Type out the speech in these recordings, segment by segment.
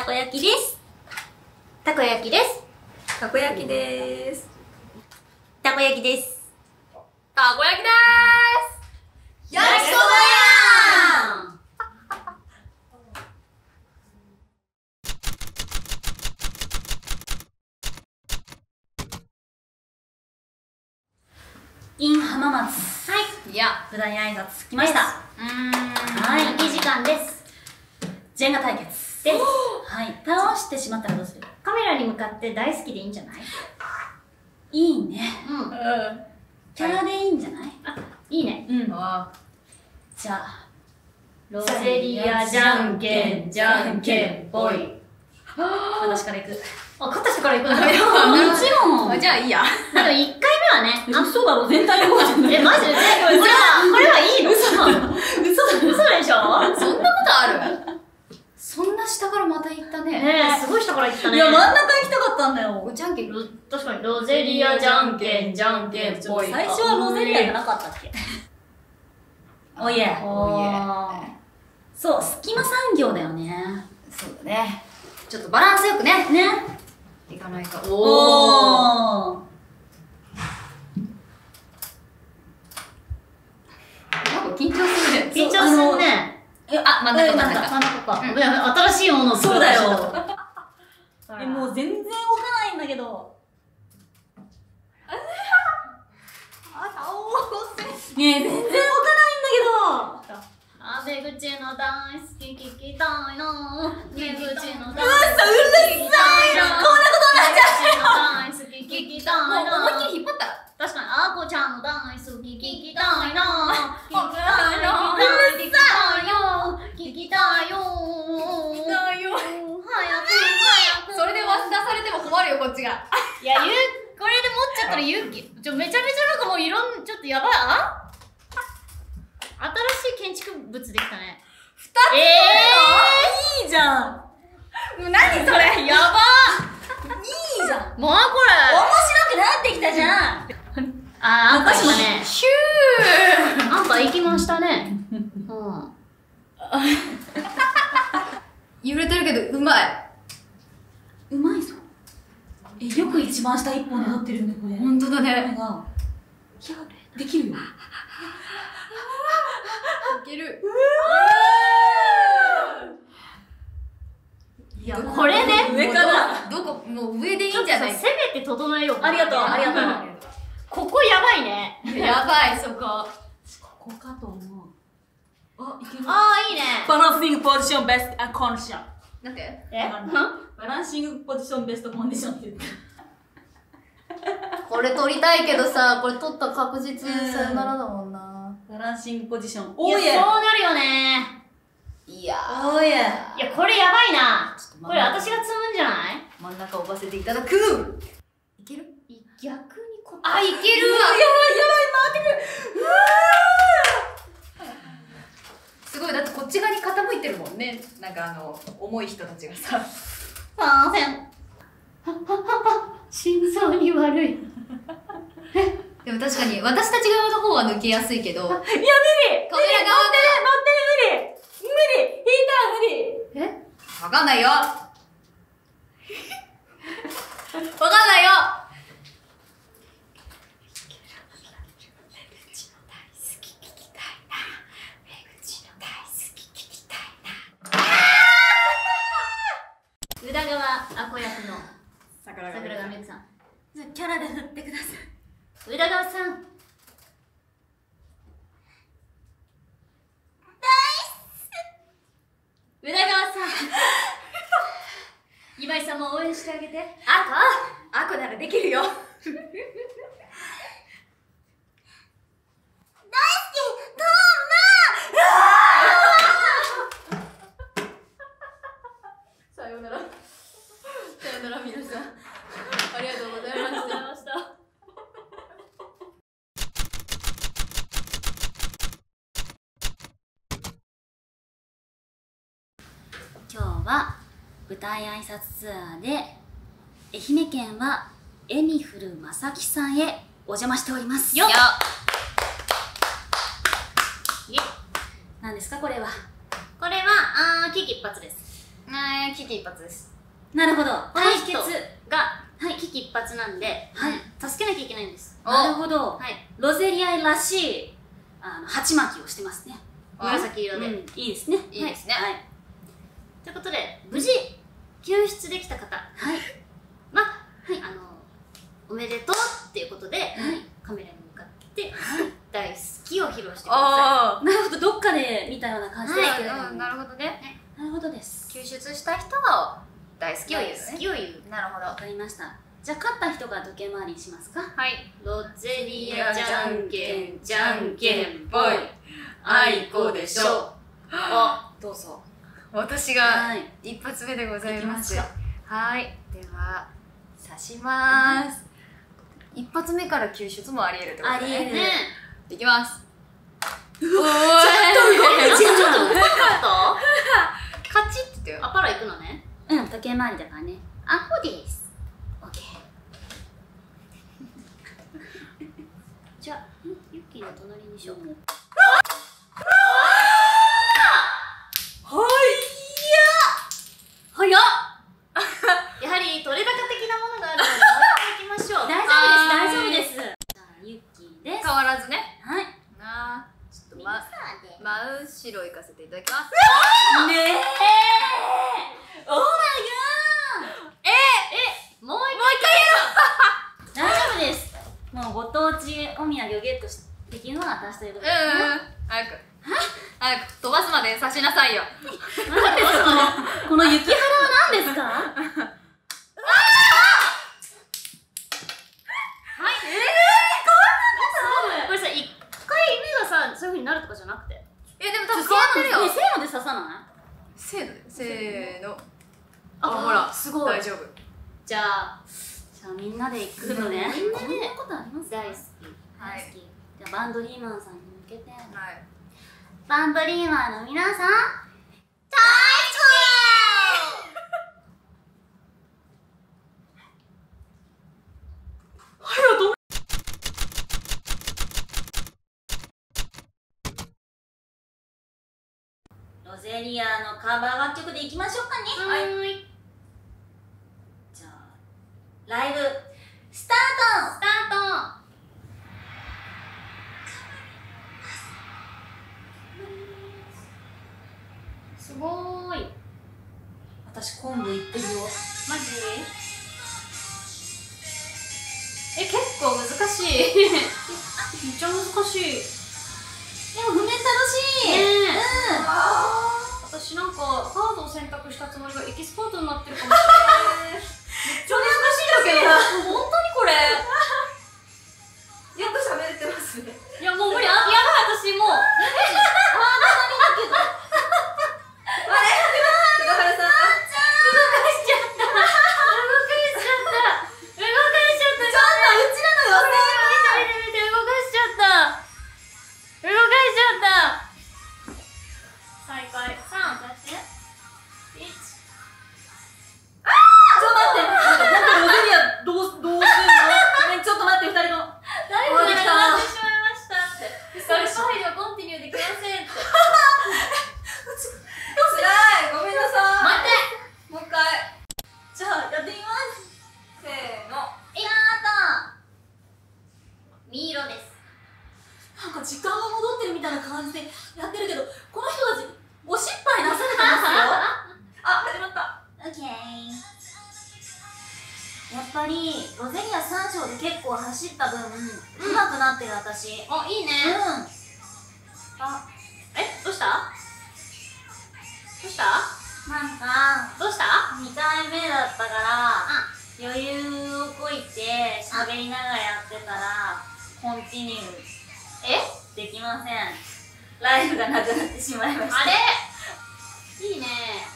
こ焼きです。 たこ焼きです。 たこ焼きです。 たこ焼きです。 たこ焼きです。 焼きそばやん。in 浜松。 はい。 いや、 舞台挨拶来ました。 はい、いい時間です。 ジェンガ対決です。 はい。倒してしまったらどうする？ カメラに向かって大好きでいいんじゃない？ いいね。キャラでいいんじゃない？ あ、いいね。 じゃあ、 ロゼリアじゃんけん、じゃんけんぽい。 私から行く。 あ、勝った人から行くの？ もちろん。 じゃあいいや。 でも1回目はね、 嘘だろ、全体の方じゃない。 マジでこれはいいの？嘘だろ。嘘でしょ？ そんなことある？そんな下からまた行ったね。 ねえ、すごい下から行ったね。 いや、真ん中行きたかったんだよ。 じゃんけん。 確かに、ロゼリアじゃんけん、じゃんけんぽい。 最初はロゼリアじゃなかったっけ？おいえ。そう、隙間産業だよね。 そうだね。ちょっとバランスよくね。 ね。 いかないか。 おー。 なんか緊張するね。 緊張するね。 あ、真ん中真ん中。 真ん中か。新しいものを作る。 そうだよ。もう全然動かないんだけど。ねえ、全然動かないんだけど。 あ、出口の大好き聞きたいな。出口の大好き聞きたいな。 こんなことになっちゃうよ。 大好き聞きたいな。 思いっきり引っ張ったら。 確かに、あこちゃんの大好き聞きたいな。聞きたいよ。聞きたいよ。早く。 それで忘出されても困るよ、こっちが。 いや、これで持っちゃったら勇気。めちゃめちゃなんかもうちょっとやばい。新しい建築物できたね。 いいじゃん。 何それやばいいじゃん。 もうこれ。 面白くなってきたじゃん。 アンパイしたね。 ヒューアンパイ行きましたね。 揺れてるけど、うまい。 うまいぞ。よく一番下一本で立ってるよね、これ。 ほんとだね。 いや、できるよ。 いける。 いや、これね。 上かな。 どこ、もう上でいいんじゃない？ せめて整えようか。 ありがとう、ありがとう。 ここやばいね。 やばい、そこ。 ここかと思う。あ、いける。 いいね。 バランシングポジションベストコンディション。 なんてバランシングポジションベストコンディションって言って。 これ取りたいけどさ、これ取ったら確実さよならだもんな。 バランシングポジション。 いや、そうなるよね。 いやおーいえ。 いや、これやばいな。これ私が積むんじゃない？ 真ん中置かせていただく。いける？ 逆にこっち。 あ、いけるわ。 やばい、回ってくる。 すごい、だってこっち側に傾いてるもんね。なんか重い人たちがさ。 パーセン。心臓に悪い。 でも確かに、私たち側の方は抜けやすいけど。 いや、無理。 カメラ側が。 無理。ヒーター無理。 え？わかんないよ。わかんないよ。 宇田川あこ役の桜桜川めぐさん。 じゃあキャラで振ってください。 宇田川さん。宇田川さん。今井さんも応援してあげて。 あこならできるよ。さようなら。さようなら皆さん。ありがとうございました。 今日は舞台挨拶ツアーで愛媛県はエミフルまさきさんへお邪魔しておりますよ。何ですかこれは？ これは危機一髪です。 危機一髪です。 なるほど。 対決が危機一髪なんで、 はい助けなきゃいけないんです。 なるほど。 はい。 ロゼリアらしい鉢巻きをしてますね。 紫色で。 うんいいですね。 いいですね。 はい。 ということで、無事、救出できた方、 はい。 おめでとうっていうことで、カメラに向かって、大好きを披露してくださあなるほど。どっかで見たような感じですけれども。 あ、なるほどね。 なるほどです。 救出した人が大好い。 きを言う好ね。 きを言う。 なるほど。 わかりました。じゃあ勝った人が時計回りにしますか。 はい。 ロゼリアじゃんけん、じゃんけんぽい。 あいこでしょ。 あ、どうぞ。 私がはい。 一発目でございます。 行きはい。では、刺しまーす。一発目から救出もあり得るってことね。 あり得るねいきます。おーい。 ちょっと動かなかっカチッって言ってよ。 たあ、パラ行くのね。 うん、時計回りだからね。 アホです。 オッケー。 じゃあ、ユッキーの隣にしよう。 早っ。 やはり取れ高的なものがあるので、もう一回行きましょう。 大丈夫です。大丈夫です。じゃあユッキーです。 変わらずね。 はい。 なあ、ちょっと真後ろ行かせていただきます。 ねえ。オーマもう一イガー。大丈夫です。もうご当地お土産をゲットできるのは私ということですね。 早く。早く飛ばすまで刺しなさいよ。 何ですかこの雪原は何ですか。 これさ、1回目がさ、そういう風になるとかじゃなくて。 いやでも多分変わってるよ。 せーので刺さない。 せーので。せーの。 あほら、 すごい。 大丈夫。 じゃあ、 じゃあみんなで行くのね。 みんなでこんなことあります。 大好き。 はい大好き。じゃあバンドリーマンさんに向けて。 はい。 バンドリーマンの皆さん。ロゼリアのカバー楽曲でいきましょうかね。 はい。 じゃあライブスタート。 スタート。すごーい。 私昆布いってるよ。 マジ？結構難しい。めっちゃ難しい。 でも譜面楽しい。 ねえうん。 私なんかカードを選択したつもりがエキスポートになってるかもしれない。めっちゃ難しいんだけど。本当にこれ。 よく喋れてますね。 いやもう無理。やばい私もう。 菅原さん。 時間が戻ってるみたいな感じでやってるけど、この人たちお失敗なされてますよ。 あ、始まった。 オッケー。やっぱりロゼリア3章で結構走った分、上手くなってる私。 あ、いいね。 うん。 あ、どうしたどうしたなんかどうした 2回目だったから余裕をこいて喋りながらやってたらコンティニューできません。ライフがなくなってしまいました。 あれいいね。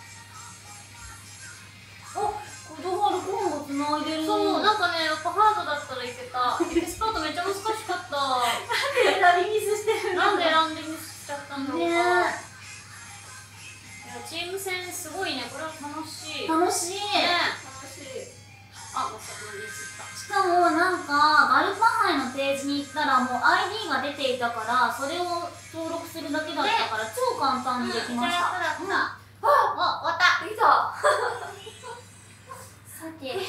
お、子供のコンをつないでる。 そう、なんかね、やっぱハードだったらいけた。エキスパートめっちゃ難しかった。 選びミスしてるなんで選んでミスしちゃったんだろうか。 ねいや、チーム戦すごいね。これは楽しい。 楽しい。 ね。 楽しい。 あ、まさかのミスった。 しかもなんかガルパ杯のページに行ったらもう ID が出ていたからそれを登録するだけだったから超簡単にできました。 めっちゃ楽だった。 あ、終わった。 できた。 けよし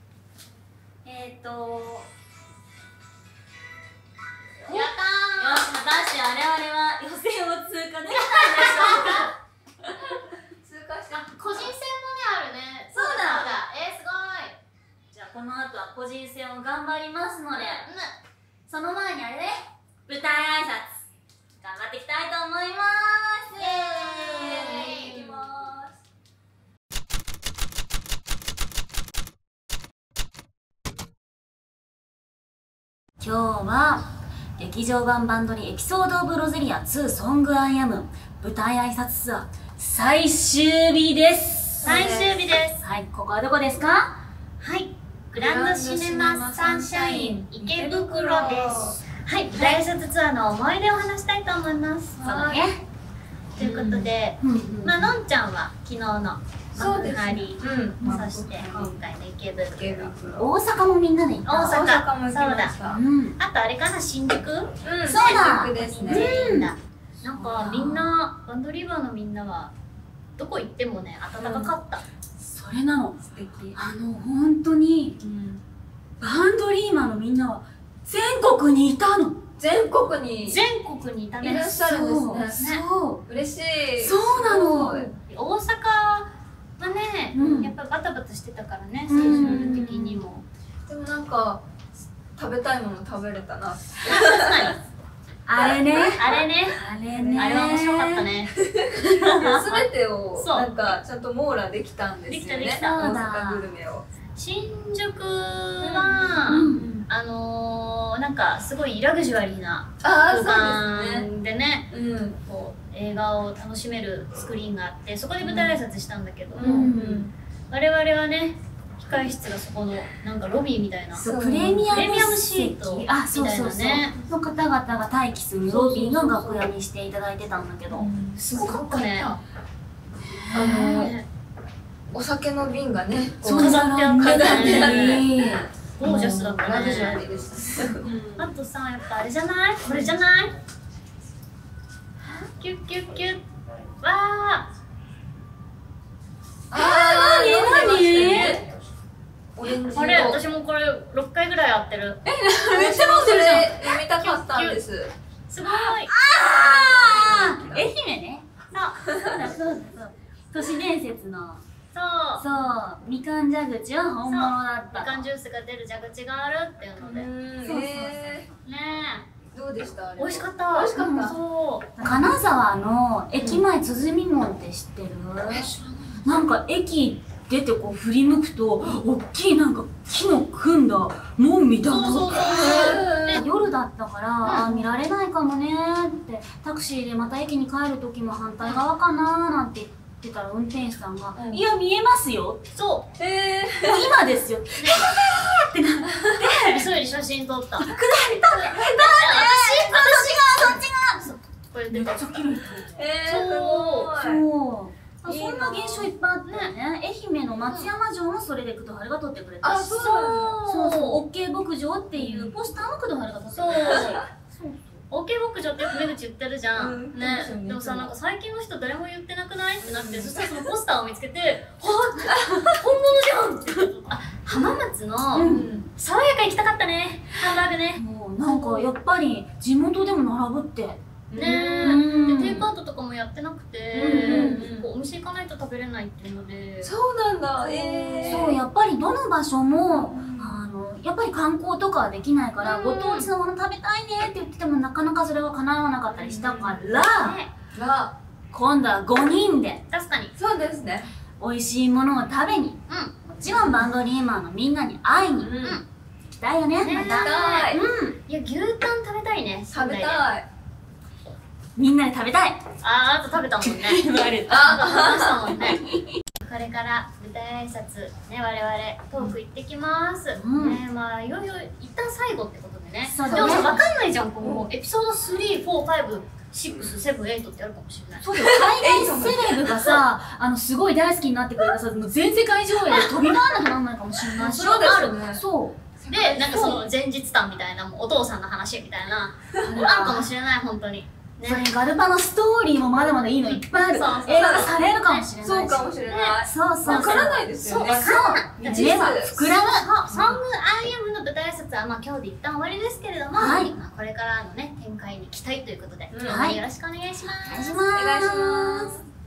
やった果たして我々は予選を通過できたんでしょうか通過して個人戦もねあるね。 そうだすごい。 じゃあこの後は個人戦を頑張りますので、 うその前にあれね、舞台挨拶頑張っていきたいと思いますイエーイいきます今日は劇場版バンドリエピソード・オブ・ロゼリア2ソング・アイ・アム舞台挨拶ツアー最終日です。 最終日です。 はい、ここはどこですか？ はい、グランドシネマサンシャイン池袋です。はい、舞台挨拶ツアーの思い出を話したいと思います。 そうだね。 ということで、まあのんちゃんは昨日のそうです幕張、 うんそして今回の池袋、 大阪もみんなで行った。 大阪大阪も行きました。 あとあれかな、新宿？ そうだ新宿ですね。 なんかみんなバンドリバーのみんなはどこ行ってもね暖かかった。 それなの。 素敵。 本当にバンドリーマーのみんなは全国にいたの。 全国に全国にいたね。 いらっしゃるんですね。 そう嬉しい。 そうなの。 大阪はね、やっぱバタバタしてたからね、スケジュール的にも。 でもなんか食べたいもの食べれたな。 あれね。 あれね、 あれね。 あれは面白かったね。 すべてをそうなんかちゃんと網羅できたんですよね。 できた大阪グルメを。 新宿は、なんかすごいラグジュアリーな空間でね、こう映画を楽しめるスクリーンがあって、そこで舞台挨拶したんだけども、我々はね、控室がそこのなんかロビーみたいな、 そう、プレミアムシートみあ、そうたいそうそうなね、 の方々が待機するロビーの楽屋にしていただいてたんだけど、 すごかったね。 お酒の瓶がね、 そう飾ってあったね。ゴージャスだったね。 ラグジュアリーでした。 あとさ、やっぱあれじゃない？これじゃない？キュッキュッキュッ。わー。 何？ オレンジ色。 あれ、私もこれ6回ぐらいやってる。 めっちゃ飲んでる。飲みたかったんです。 すごい。 愛媛ね。そうだそうだそう。都市伝説の。 そう。 そう、みかん蛇口は本物だった。 みかんジュースが出る蛇口があるっていうので。ねどうでした？ え。美味しかった。 美味しかった。 そう。 金沢の駅前鼓門って知ってる？なんか駅出てこう振り向くと大きいなんか木の組んだ門みたいなのが夜だったから、あ見られないかもねってタクシーでまた駅に帰る時も反対側かななんて言ってたら運転手さんが「いや見えますよ」 そう。 もう今ですよ」ってなって急いで写真撮った。 下りたんで私がそっちがこれでめっちゃ綺麗に撮れてそうそんな現象いっぱいあってね、愛媛の松山城もそれで工藤春が撮ってくれたし、 そうそうそう、OK 牧場っていうポスターも工藤春が撮ってくれたし、 OK 牧場ってよく目口言ってるじゃん。ね。でもさ、なんか最近の人誰も言ってなくないってなって、そしたらそのポスターを見つけて、本物じゃんって。あ、浜松の爽やか行きたかったね。ハンバーグね。 もうなんかやっぱり地元でも並ぶって。 ねえ。で、テイクアウトとかもやってなくて、お店行かないと食べれないっていうので。 そうなんだ。 そう、やっぱりどの場所も、やっぱり観光とかはできないから、ご当地のもの食べたいねって言っててもなかなかそれが叶わなかったりしたから、今度は5人で確かに。 そうですね。 美味しいものを食べに、もちろんバンドリーマーのみんなに会いに行きたいよね、また。 いや、牛タン食べたいね。 食べたい。 みんなで食べたい。 あと食べたもんね。 言われた。 話したもんね。これから舞台挨拶ね、我々トーク行ってきます。ね、まあいよいよ一旦最後ってことでね。でもさ、わかんないじゃん、もうエピソード3、4、5、6、7、8ってあるかもしれない。 そうだよ、海外セレブがさ、すごい大好きになってくれたさ、もう全世界上映で飛び回らなくならないかもしれないし。 そうですね。 そう。 で、なんかその前日談みたいな、もうお父さんの話みたいな、あるかもしれない、本当に。 それにガルパのストーリーもまだまだいいのいっぱいある。映画化されるかもしれないし。 そうかもしれない。 そうそう。 わからないですよね。 そう。目は膨らむ。 ソングアイアムの舞台挨拶はまあ今日で一旦終わりですけれども、まあこれからのね展開に期待ということで、よろしくお願いします。 お願いします。